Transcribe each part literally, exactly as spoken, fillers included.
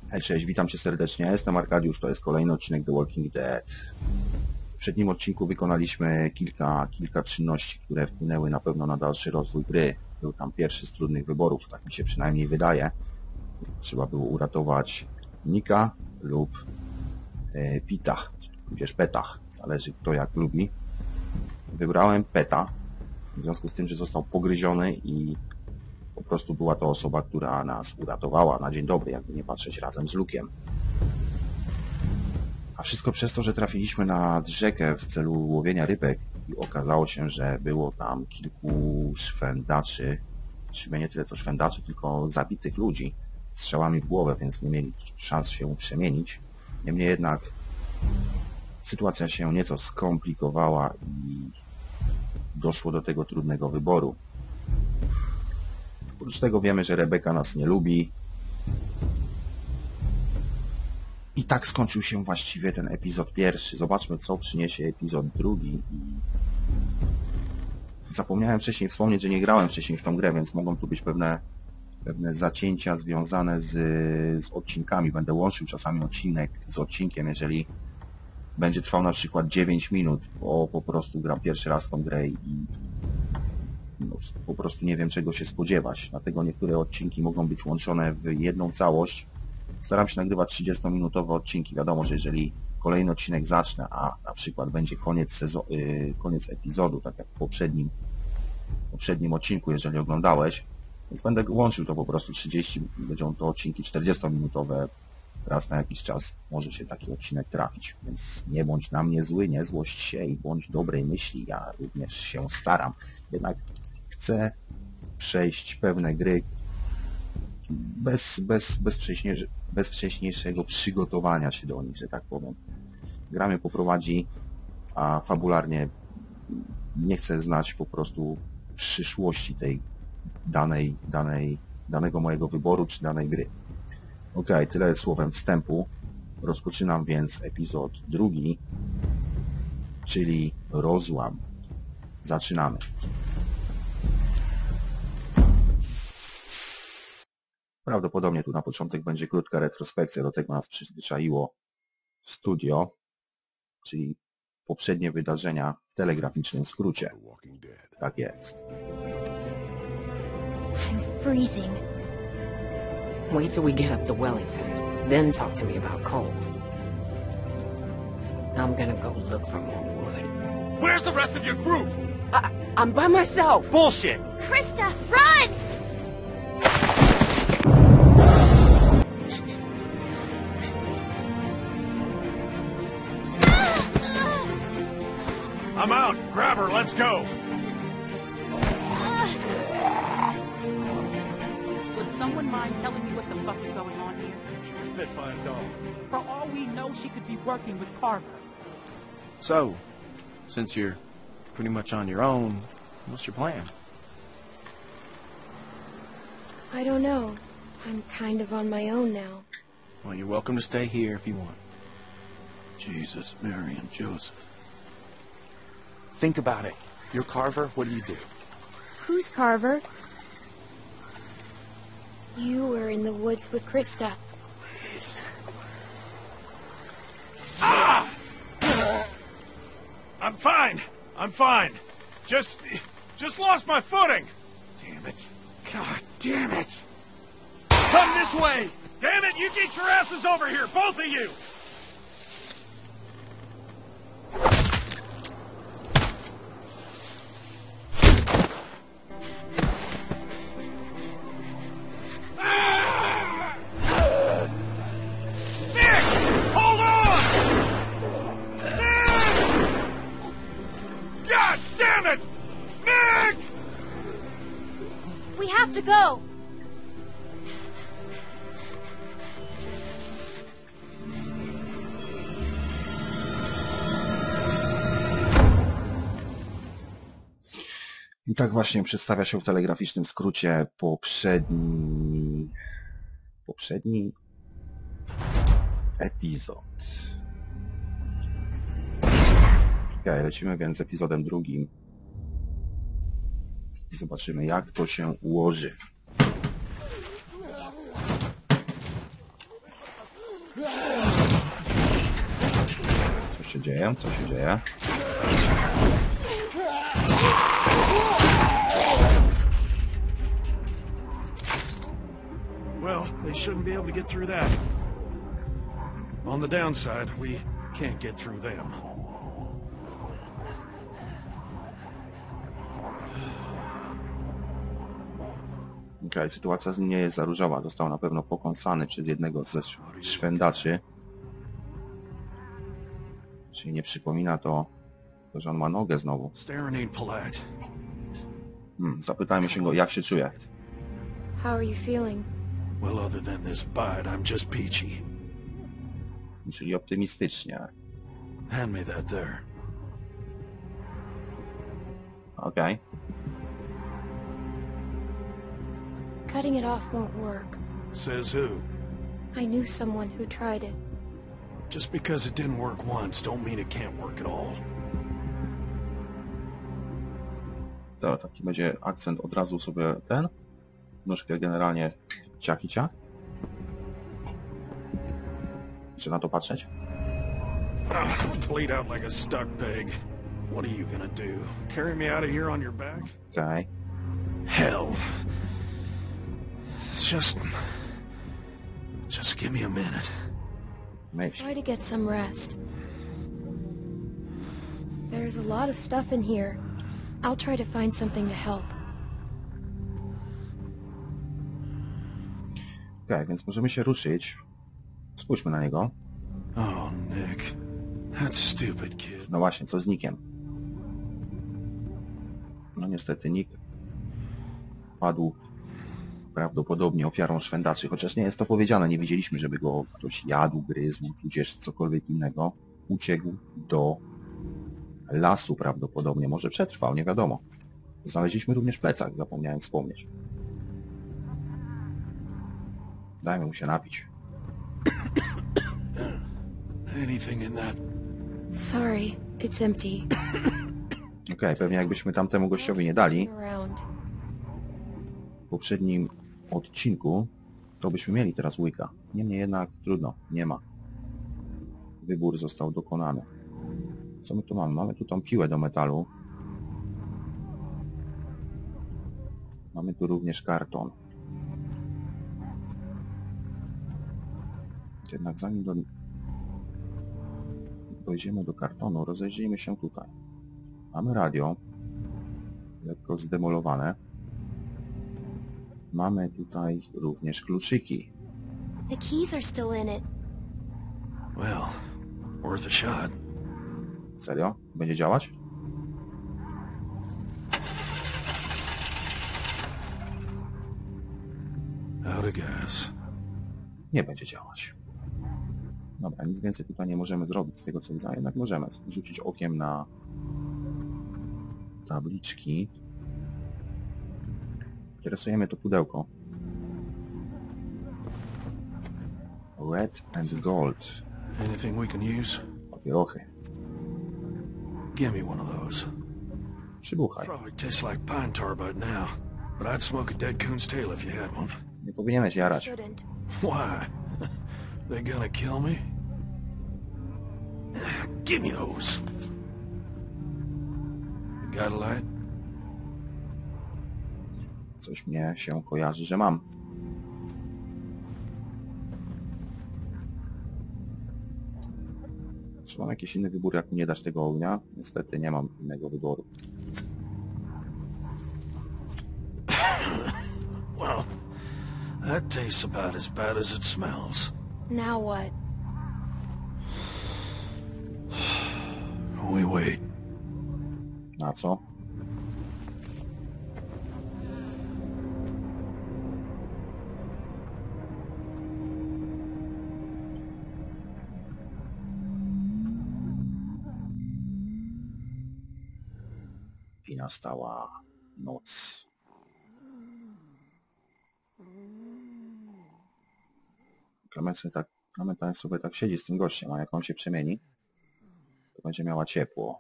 Hej, cześć, witam Cię serdecznie. Jestem Arkadiusz, to jest kolejny odcinek The Walking Dead. W poprzednim odcinku wykonaliśmy kilka, kilka czynności, które wpłynęły na pewno na dalszy rozwój gry. Był tam pierwszy z trudnych wyborów, tak mi się przynajmniej wydaje. Trzeba było uratować Nika lub e, Pita, tudzież Peta, zależy kto jak lubi. Wybrałem Peta, w związku z tym, że został pogryziony i po prostu była to osoba, która nas uratowała na dzień dobry, jakby nie patrzeć, razem z Luke'iem. A wszystko przez to, że trafiliśmy nad rzekę w celu łowienia rybek i okazało się, że było tam kilku szwendaczy, właściwie nie tyle co szwendaczy, tylko zabitych ludzi strzałami w głowę, więc nie mieli szans się przemienić. Niemniej jednak sytuacja się nieco skomplikowała i doszło do tego trudnego wyboru. Oprócz tego wiemy, że Rebeka nas nie lubi. I tak skończył się właściwie ten epizod pierwszy. Zobaczmy, co przyniesie epizod drugi. I zapomniałem wcześniej wspomnieć, że nie grałem wcześniej w tą grę, więc mogą tu być pewne, pewne zacięcia związane z, z odcinkami. Będę łączył czasami odcinek z odcinkiem, jeżeli będzie trwał na przykład dziewięć minut, bo po prostu gram pierwszy raz w tą grę i no, po prostu nie wiem, czego się spodziewać. Dlatego niektóre odcinki mogą być łączone w jedną całość. Staram się nagrywać trzydziestominutowe odcinki. Wiadomo, że jeżeli kolejny odcinek zacznę, a na przykład będzie koniec, sezon, yy, koniec epizodu, tak jak w poprzednim, poprzednim odcinku, jeżeli oglądałeś, więc będę łączył to po prostu trzydzieści, będą to odcinki czterdziestominutowe. Raz na jakiś czas może się taki odcinek trafić, więc nie bądź na mnie zły, nie złość się i bądź dobrej myśli. Ja również się staram. Jednak chcę przejść pewne gry bez, bez, bez, wcześniejsze, bez wcześniejszego przygotowania się do nich, że tak powiem. Gra mnie poprowadzi, a fabularnie nie chcę znać po prostu przyszłości tej danej, danej, danego mojego wyboru czy danej gry. Ok, tyle słowem wstępu. Rozpoczynam więc epizod drugi, czyli rozłam. Zaczynamy. Prawdopodobnie tu na początek będzie krótka retrospekcja, do tego nas przyzwyczaiło studio, czyli poprzednie wydarzenia w telegraficznym skrócie. Tak jest. I'm freezing. Wait till we get up to Wellington, then talk to me about coal. I'm gonna go look for more wood. Where's the rest of your group? I, I'm by myself. Bullshit! Krista, run! I'm out. Grab her. Let's go. Would someone mind telling me what the fuck is going on here? She was bit by a dog. For all we know, she could be working with Carver. So, since you're pretty much on your own, what's your plan? I don't know. I'm kind of on my own now. Well, you're welcome to stay here if you want. Jesus, Mary, and Joseph. Think about it. You're Carver, what do you do? Who's Carver? You were in the woods with Krista. Please. Ah! I'm fine. I'm fine. Just... just lost my footing. Damn it. God damn it. Come this way! Damn it, you get your asses over here, both of you! We have to go! I tak właśnie przedstawia się w telegraficznym skrócie poprzedni... poprzedni epizod. Ok, lecimy więc z epizodem drugim. I zobaczymy, jak to się ułoży. Co się dzieje? Co się dzieje? Well, they shouldn't be able to get through that. On the downside, we can't get through them. Okej, sytuacja z nim nie jest za różowa. Został na pewno pokąsany przez jednego ze sz- szwendaczy. Czyli nie przypomina to, to, że on ma nogę znowu. Staring ain't polite. Hmm, zapytajmy się go, jak się czuje. How are you feeling? Well, other than this bite, I'm just peachy. Czyli optymistycznie. Hand me that there. Okej. Cutting it off won't work. Says who? I knew someone who tried it. Just because it didn't work once, don't mean it can't work at all. To taki będzie akcent, od razu sobie ten. Nóżkę generalnie ciach i ciach. Czy na to patrzeć? Ah, bleed out like a stuck pig. What are you gonna do? Carry me out of here on your back? Okej. Hell. Just... Just give me a minute. Myśl. Try to get some rest. There's a lot of stuff in here. I'll try to find something to help. Okej, więc możemy się ruszyć. Spójrzmy na niego. Oh, Nick. That stupid kid. No właśnie, co z Nickiem? No niestety Nick padł prawdopodobnie ofiarą szwendaczy, chociaż nie jest to powiedziane, nie widzieliśmy, żeby go ktoś jadł, gryzł, tudzież cokolwiek innego. Uciekł do lasu prawdopodobnie, może przetrwał, nie wiadomo. Znaleźliśmy również plecak, zapomniałem wspomnieć. Dajmy mu się napić. Anything in that? Sorry, it's empty. Okej, pewnie jakbyśmy tamtemu gościowi nie dali Around. w poprzednim odcinku, to byśmy mieli teraz łyka. Niemniej jednak trudno, nie ma. Wybór został dokonany. Co my tu mamy? Mamy tu tą piłę do metalu. Mamy tu również karton. Jednak zanim do... dojdziemy do kartonu, rozejrzyjmy się tutaj. Mamy radio, lekko zdemolowane. Mamy tutaj również kluczyki. The keys are still in it. Well, worth a shot. Serio? Będzie działać? Out of gas. Nie będzie działać. Dobra, nic więcej tutaj nie możemy zrobić z tego co widzę, jednak możemy rzucić okiem na tabliczki. Interesuje to pudełko. Red and gold. Anything we can use? Papierochy. Give me one of those. Przybuchaj. Probably tastes like pine tar by now, but I'd smoke a dead coon's tail if you had one. Nie powinieneś jarać. Shouldn't. Why? They gonna kill me? Give me those. You got a light? Coś mnie się kojarzy, że mam. Czy mam jakiś inny wybór, jak mi nie dasz tego ognia? Niestety nie mam innego wyboru. Well, that tastes about as bad as it smells. Now what? We wait. Na co? I nastała noc. Klemencja tak, Klemencja sobie tak siedzi z tym gościem, a jak on się przemieni, to będzie miała ciepło.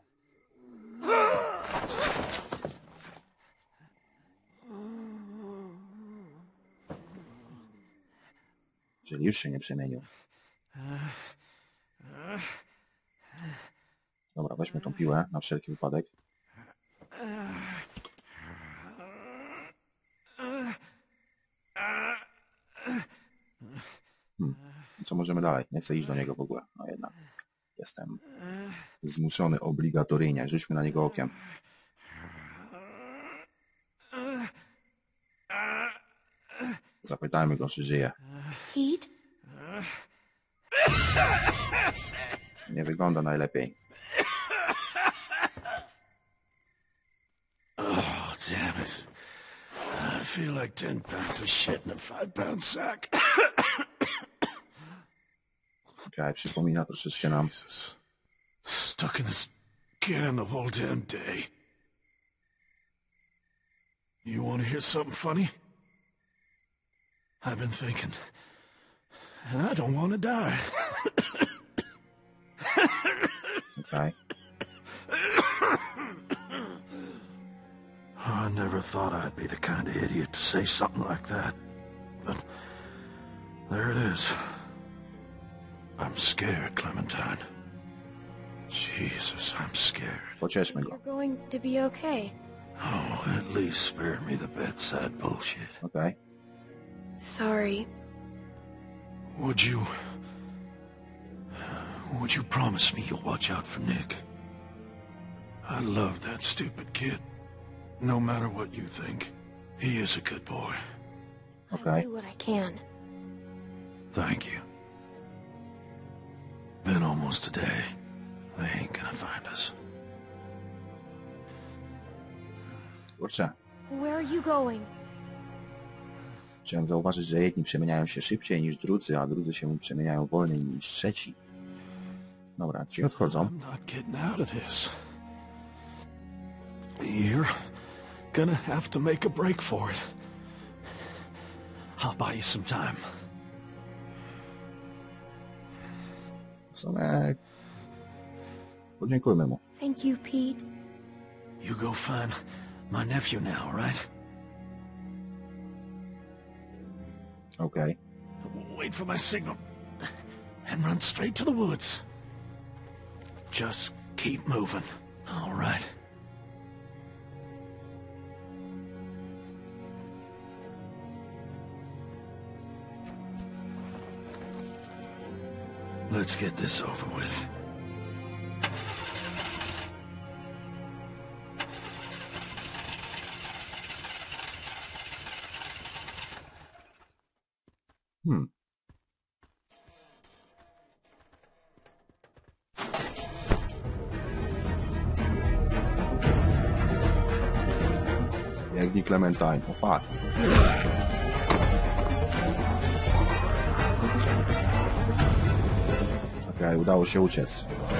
Czyli już się nie przemienił. Dobra, weźmy tą piłę na wszelki wypadek. Hmm. Co możemy dalej? Nie chcę iść do niego w ogóle. No jednak jestem zmuszony obligatoryjnie. Rzućmy na niego okiem. Zapytajmy go, czy żyje. Pete? Nie wygląda najlepiej. Oh, damn it. I feel like ten pounds of shit in a five pound sack. Okej, przypomina troszeczkę nam. Jesus. Stuck in this can the whole damn day. You want to hear something funny? I've been thinking, and I don't want to die. Okej. I never thought I'd be the kind of idiot to say something like that. But there it is. I'm scared, Clementine. Jesus, I'm scared. Pocieszmy go. You're going to be okay. Oh, at least spare me the bedside bullshit. Okej. Sorry. Would you... Would you promise me you'll watch out for Nick? I love that stupid kid. No matter what you think, he is a good boy. I'll Okej. do what I can. Thank you. Been almost a day. They ain't gonna find us. Kurczę. Where are you going? Chciałem zauważyć, że jedni przemieniają się szybciej niż drudzy, a drudzy się przemieniają wolniej niż trzeci. Dobra, ci odchodzą. I'm not getting out of this. You're gonna have to make a break for it. I'll buy you some time. W sumie... Podziękujmy mu. Thank you, Pete. You go find my nephew now, right? Okej. Wait for my signal. And run straight to the woods. Just keep moving. All right. Let's get this over with. Hmm. Biegnij, Clementine. O fuck. Okej, okay, udało się uciec.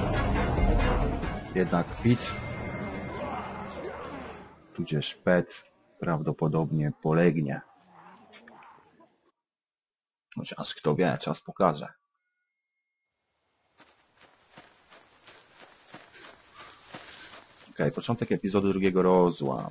Jednak Pete, tudzież Pet, prawdopodobnie polegnie. Chociaż kto wie, czas pokaże. Okej, okay, początek epizodu drugiego, rozłam.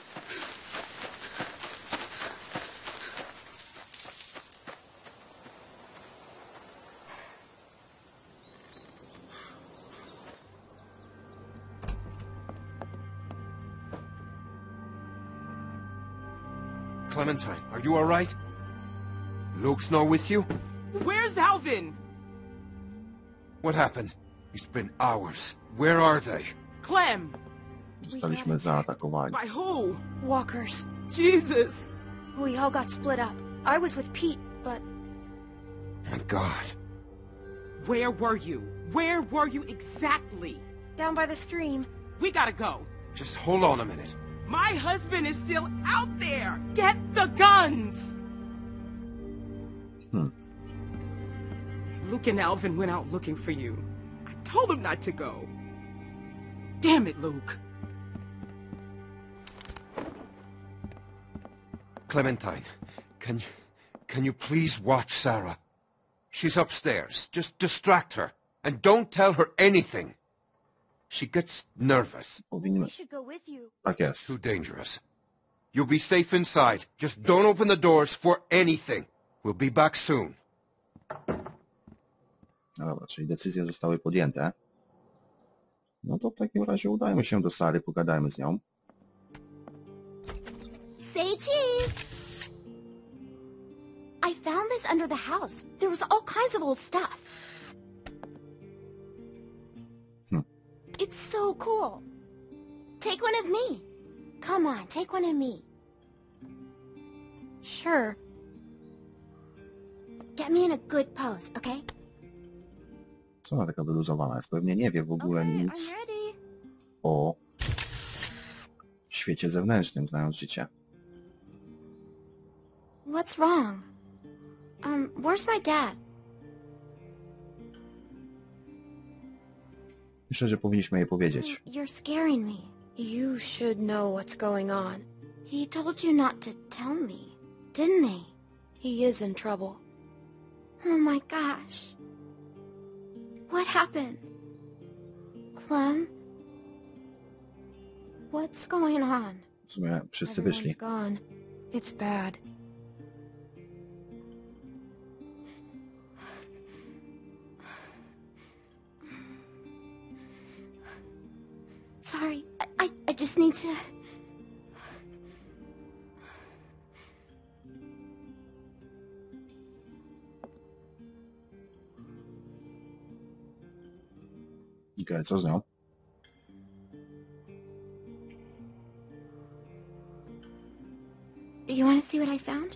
Clementine, are you all right? Luke's not with you? Where's Alvin? What happened? It's been hours. Where are they? Clem! Zostaliśmy zaatakowani. By who? Walkers. Jesus! We all got split up. I was with Pete, but My God. Where were you? Where were you exactly? down by the stream. We gotta go. Just hold on a minute. My husband is still out there! Get the guns! Hmm. Luke and Alvin went out looking for you. I told them not to go. Damn it, Luke. Clementine, can you... can you please watch Sarah? She's upstairs. Just distract her. And don't tell her anything. She gets nervous. Powinniśmy... We should go with you. Tak jest. Too dangerous. You'll be safe inside. Just don't open the doors for anything. We'll be back soon. No dobra, czyli decyzje zostały podjęte. No to w takim razie udajmy się do Sary, pogadajmy z nią. Say cheese! I found this under the house. There was all kinds of old stuff. Hmm. It's so cool. Take one of me. Come on, take one of me. Sure. Get me in a good pose, okay? Co ona taka wyluzowana jest? Pewnie nie wie w ogóle Okay, nic I'm ready. o świecie zewnętrznym, znając życie. What's wrong? Um, where's my dad? Myślę, że powinniśmy jej powiedzieć. You're scaring me. You should know what's going on. He told you not to tell me, didn't he? He is in trouble. Oh my gosh. What happened? Clem? What's going on? W sumie wszyscy Everyone's wyszli. gone. It's bad. Sorry, I, I, I just need to... Okej, co z nią? You want to see what I found?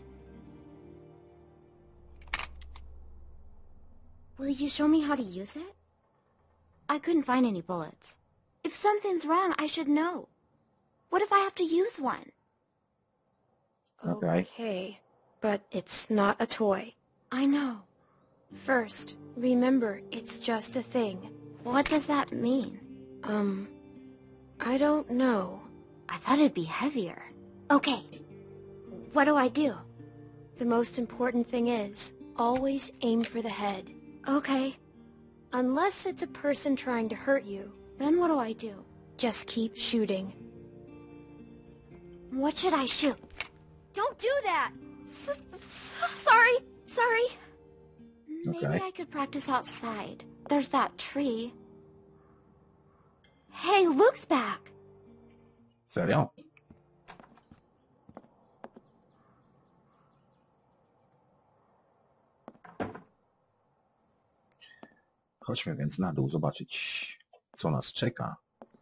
Will you show me how to use it? I couldn't find any bullets. If something's wrong, I should know. What if I have to use one? Okay. Okay, but it's not a toy. I know. First, remember, it's just a thing. What does that mean? Um, I don't know. I thought it'd be heavier. Okay. What do I do? The most important thing is, always aim for the head. Okay. Unless it's a person trying to hurt you, Then what do I do? just keep shooting. What should I shoot? Don't do that! S s sorry. Sorry. Maybe Okay. I could practice outside. There's that tree. Hey, Luke's back. Serio? Chodźmy więc na dół zobaczyć, co nas czeka.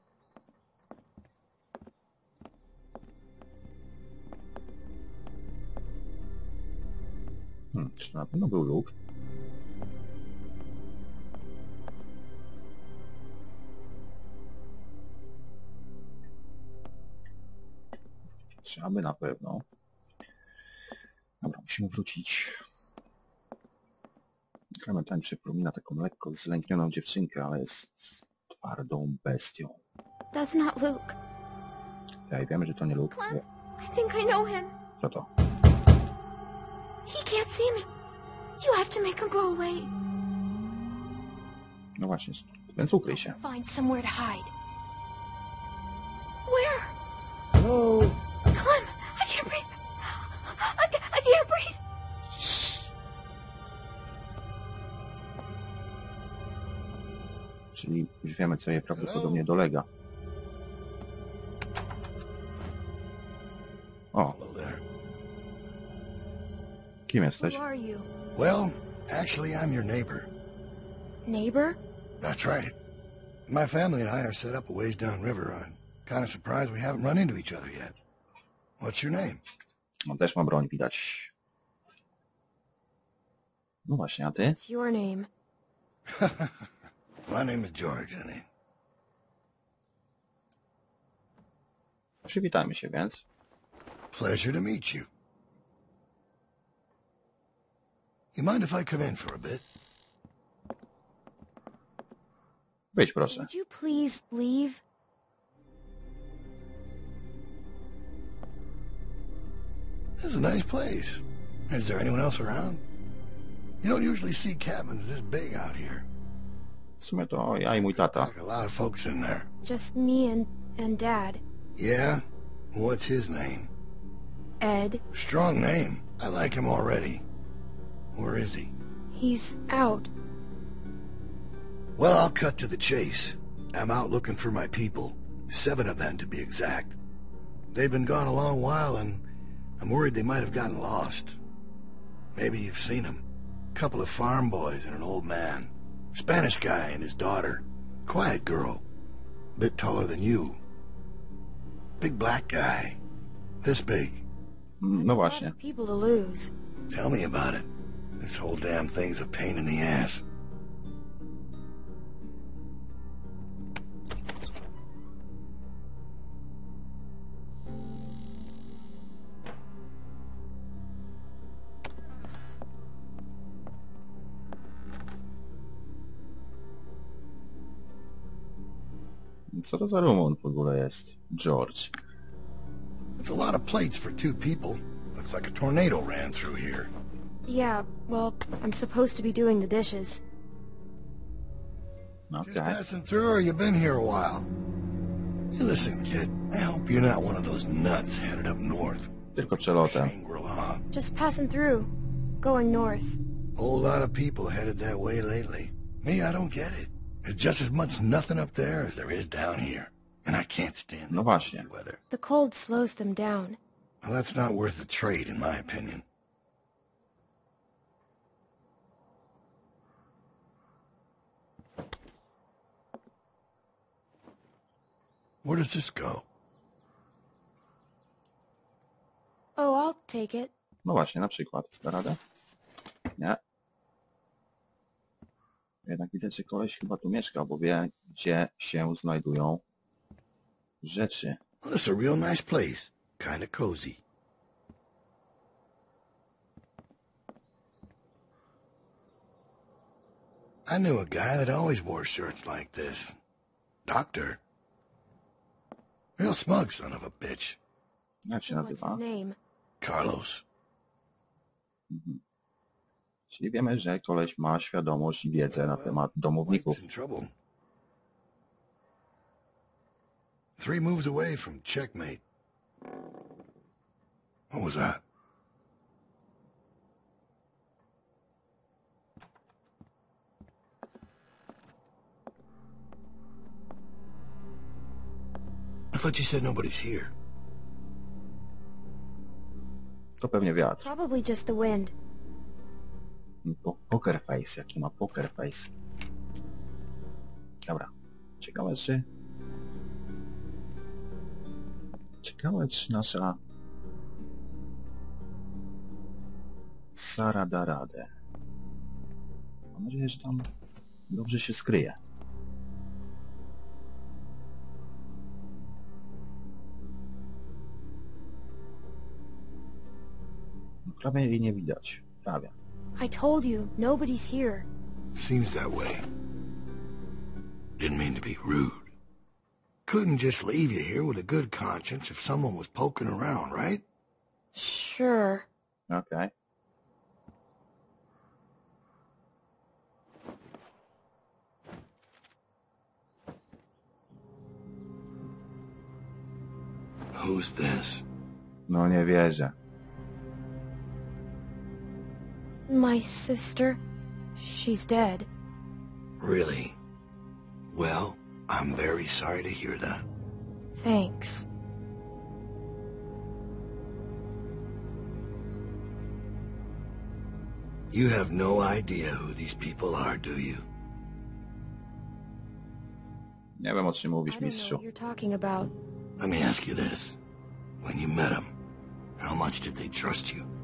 Hmm, czy na pewno był Luke? Trzeba by na pewno. Dobra, musimy wrócić. Clementine przypomina taką lekko zlęknioną dziewczynkę, ale jest twardą bestią. That's not Luke. Ja wiemy, że to nie Luke. Clem, I think I know him. Co to? He can't see me. You have to make him go away. No właśnie, więc ukryj się. Find somewhere to hide. Where? Hello. Clem, I can't breathe. I, ca- I can't breathe. Shh. Czyli już wiemy, co jej prawdopodobnie dolega. O, Hello there. kim jesteś? Who are you? Well, actually, I'm your neighbor. Neighbor? That's right. My family and I are set up a ways downriver. I'm kind of surprised we haven't run into each other yet. What's your name? On też ma broń, widać. No właśnie, a ty? What's your name? My name is George, honey. Przywitajmy się więc. Pleasure to meet you. You mind if I come in for a bit? Wyjdź proszę. Would you please leave? This is a nice place. Is there anyone else around? You don't usually see cabins this big out here. W sumie to ja i mój tata. Like a lot of folks in there. Just me and, and Dad. Yeah? What's his name? Ed. Strong name. I like him already. Where is he? He's out. Well, I'll cut to the chase. I'm out looking for my people. Seven of them, to be exact. They've been gone a long while, and I'm worried they might have gotten lost. Maybe you've seen them. Couple of farm boys and an old man. Spanish guy and his daughter. Quiet girl. Bit taller than you. Big black guy. This big. No właśnie. People to lose. Tell me about it. This whole damn thing's a pain in the ass. Co to za Rumun w ogóle jest? George. It's a lot of plates for two people. Looks like a tornado ran through here. Yeah, well, I'm supposed to be doing the dishes. Just Okay. passing through, or you been here a while? Hey, listen, kid. I hope you're not one of those nuts headed up north. Tylko przelotem. Shangri-La. Just passing through. Going north. Whole lot of people headed that way lately. Me, I don't get it. There's just as much nothing up there as there is down here. And I can't stand No the właśnie. weather. The cold slows them down. Well, that's not worth the trade, in my opinion. Where does this go? Oh, I'll take it. No właśnie, na przykład. Da radę? Nie. Jednak widać, że koleś chyba tu mieszka, bo wie, gdzie się znajdują rzeczy. Well, it's a real nice place. Kinda cozy. I knew a guy that always wore shirts like this. Doctor. Real smug son of a bitch. Jak się What's his nazywa? name? Carlos. Mhm. Czyli wiemy, że koleś ma świadomość i wiedzę na temat domowników. White's in trouble. Three moves away from checkmate. What was that? I thought you said nobody's here. To pewnie wiatr. Probably just the wind. Po poker face, jaki ma poker face. Dobra. Ciekawe, czy... Ciekawe, czy nasza... Sara da radę. Mam nadzieję, że tam dobrze się skryje. Prawie jej nie widać. Prawie. I told you, nobody's here. Seems that way. Didn't mean to be rude. Couldn't just leave you here with a good conscience if someone was poking around, right? Sure. Okej. Who's this? No nie wierzę. My sister. She's dead. Really? Well, I'm very sorry to hear that. Thanks. You have no idea who these people are, do you? Nie wiem, o czym I mówisz, don't know mistrzu. what you're talking about. Let me ask you this. When you met them, how much did they trust you?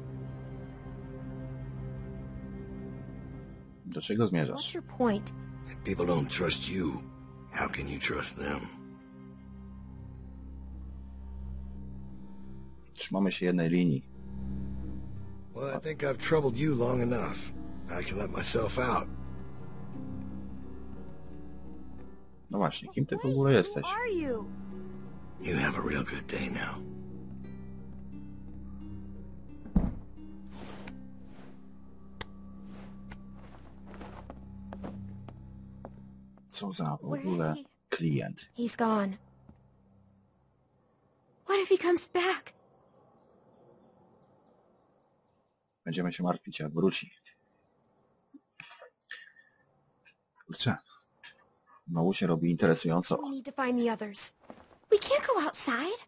Do czego What's zmierzasz? your point? If people don't trust you, how can you trust them? Trzymamy się jednej linii. Well, I think I've troubled you long enough. I can let myself out. No właśnie, kim ty w ogóle jesteś? Who are you? You have a real good day now. Co za w Where is ogóle he? klient? He's gone. What if he comes back? Będziemy się martwić, jak wróci. Kurczę. Znowu się robi interesująco. We need to find the others. We can't go outside.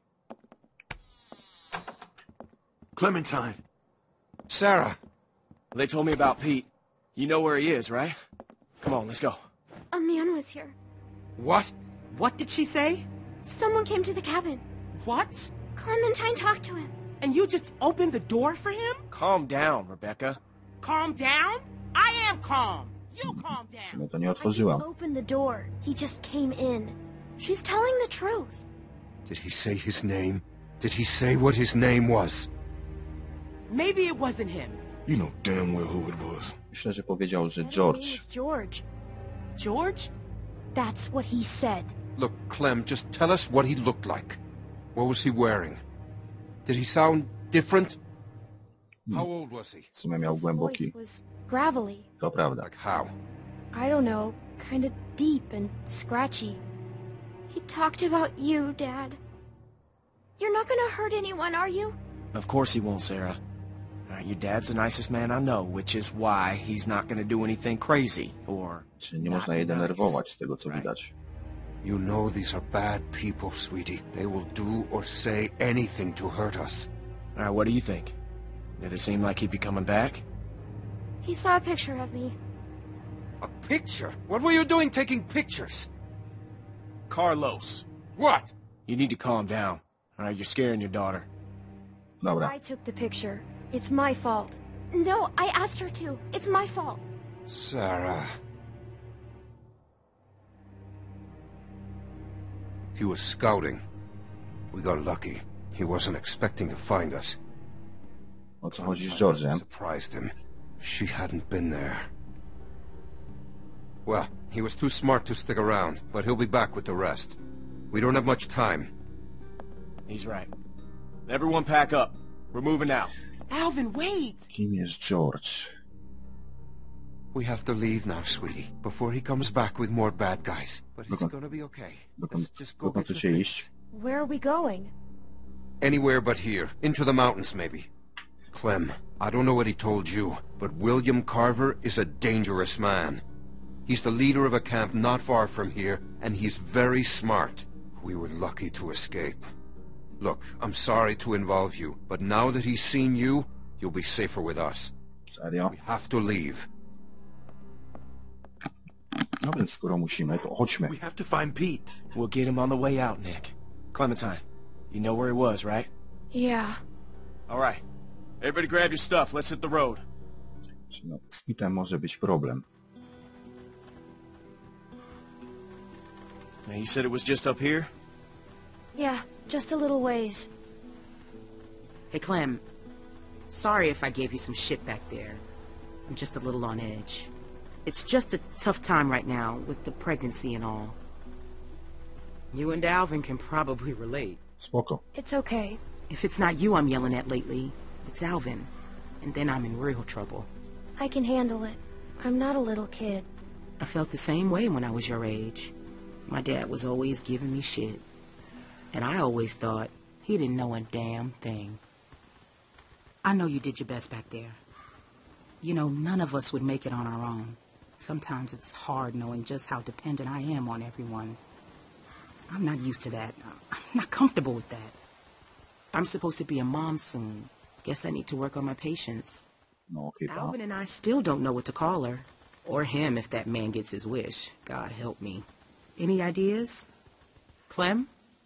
Clementine. Sarah! They told me about Pete. You know where he is, right? Come on, let's go. A man was here. What? What did she say? Someone came to the cabin. What? Clementine talked to him. And you just opened the door for him? Calm down, Rebecca. Calm down? I am calm. You calm W down. sumie to nie I otworzyłam. didn't open the door. He just came in. She's telling the truth. Did he say his name? Did he say what his name was? Maybe it wasn't him. You know damn well who it was. Myślę, że powiedział, że Said his George. name is George. George? That's what he said. Look, Clem, just tell us what he looked like. What was he wearing? Did he sound different? How old was he? W sumie miał His głęboki. voice was gravelly. To prawda. Like how? I don't know, kind of deep and scratchy. He talked about you, Dad. You're not gonna hurt anyone, are you? Of course he won't, Sarah. All right, your dad's the nicest man I know, which is why he's not gonna do anything crazy or... Czy nie można jej denerwować z tego, co widać. You know these are bad people, sweetie. They will do or say anything to hurt us. All right, what do you think? Did it seem like he'd be coming back? He saw a picture of me. A picture? What were you doing taking pictures? Carlos, What? you need to calm down. All right, you're scaring your daughter. Dobra. I took the picture. It's my fault. No, I asked her to. It's my fault. Sarah. He was scouting. We got lucky. He wasn't expecting to find us. O co chodzi z George'em? Surprised him. She hadn't been there. Well, he was too smart to stick around, but he'll be back with the rest. We don't have much time. He's right. Everyone pack up. We're moving out. Alvin, wait! Kim jest George? We have to leave now, sweetie, before he comes back with more bad guys. But he's Dokąd- gonna be okay. Dokąd, Let's just go dokąd get the chcecie things. iść? Where are we going? Anywhere but here. Into the mountains, maybe. Clem, I don't know what he told you, but William Carver is a dangerous man. He's the leader of a camp not far from here, and he's very smart. We were lucky to escape. Look, I'm sorry to involve you, but now that he's seen you, you'll be safer with us. Serio? We have to leave. No więc skoro musimy, to chodźmy. We have to find Pete. We'll get him on the way out, Nick. Clementine, you know where he was, right? Yeah. All right. Everybody grab your stuff. Let's hit the road. No, z Pitem może być problem. Now, you said it was just up here? Yeah, just a little ways. Hey, Clem. Sorry if I gave you some shit back there. I'm just a little on edge. It's just a tough time right now with the pregnancy and all. You and Alvin can probably relate. Spoko. It's okay. If it's not you I'm yelling at lately, it's Alvin. And then I'm in real trouble. I can handle it. I'm not a little kid. I felt the same way when I was your age. My dad was always giving me shit. And I always thought he didn't know a damn thing. I know you did your best back there. You know, none of us would make it on our own. Sometimes it's hard knowing just how dependent I am on everyone. I'm not used to that. I'm not comfortable with that. I'm supposed to be a mom soon. Guess I need to work on my patience. No okej, okay, Alvin and I still don't know what to call her. Or him if that man gets his wish. God help me. Any ideas? Clem?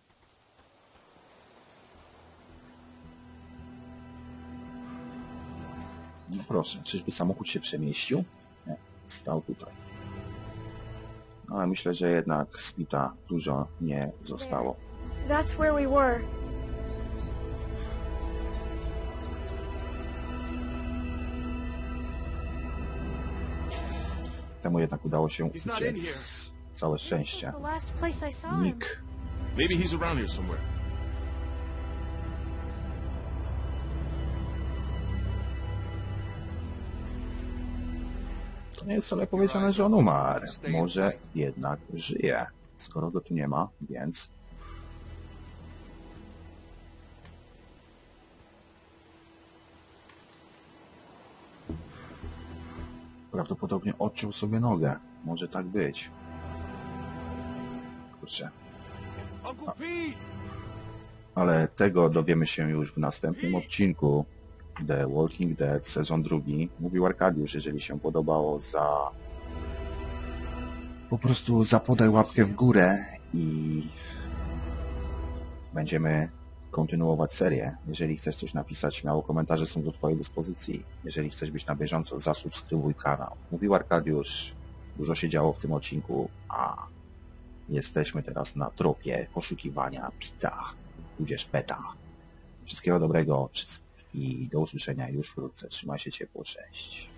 No proszę, czyżby samochód się przemieścił? Nie, stał tutaj. No, ale myślę, że jednak z Pita dużo nie zostało. That's where we were. Temu jednak udało się He's not in uciec. Całe szczęście. This was the last place I saw him. Nick. Maybe he's around here somewhere. To nie jest wcale powiedziane, że on umarł. Może jednak żyje. Skoro go tu nie ma, więc... Prawdopodobnie odciął sobie nogę. Może tak być. kurczę. Uncle Pete! Ale tego dowiemy się już w następnym odcinku The Walking Dead, sezon drugi. Mówił Arkadiusz, jeżeli się podobało, za po prostu zapodaj łapkę w górę i będziemy kontynuować serię. Jeżeli chcesz coś napisać, śmiało, komentarze są do twojej dyspozycji. Jeżeli chcesz być na bieżąco, zasubskrybuj kanał. Mówił Arkadiusz, dużo się działo w tym odcinku, a jesteśmy teraz na tropie poszukiwania Pita, tudzież Peta. Wszystkiego dobrego i do usłyszenia już wkrótce. Trzymaj się ciepło, cześć.